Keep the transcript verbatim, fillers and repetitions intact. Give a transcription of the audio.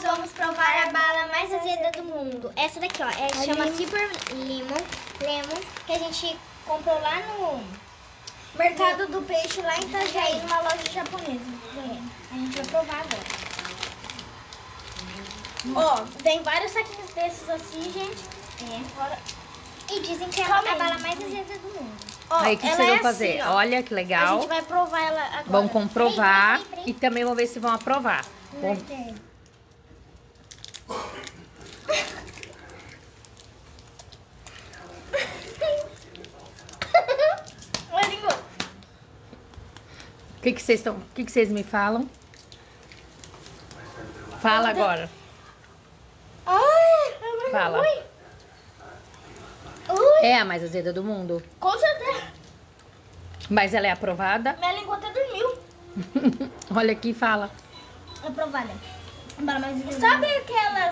vamos provar a bala mais azeda do mundo. Essa daqui, ó, é, chama Super Lemon, Lemon, que a gente comprou lá no Mercado do Peixe, lá em Itajaí, numa loja japonesa. A gente vai provar agora. Ó, tem vários saquinhos desses assim, gente. É, fora. E dizem que é a bala mais azeda do mundo. Ó, aí, o que ela vocês é vão fazer? assim, ó. Olha que legal. A gente vai provar ela agora. Vão comprovar Peraí, peraí, peraí. e também vão ver se vão aprovar. Bom, Minha língua. o que que vocês estão, o que que vocês me falam? Fala agora. Ai, é Fala. ruim. Ui, É a mais azeda do mundo, com certeza. mas ela é aprovada. Minha língua até dormiu. Olha aqui e fala. Aprovada. Bala mais azeda. Sabe aquela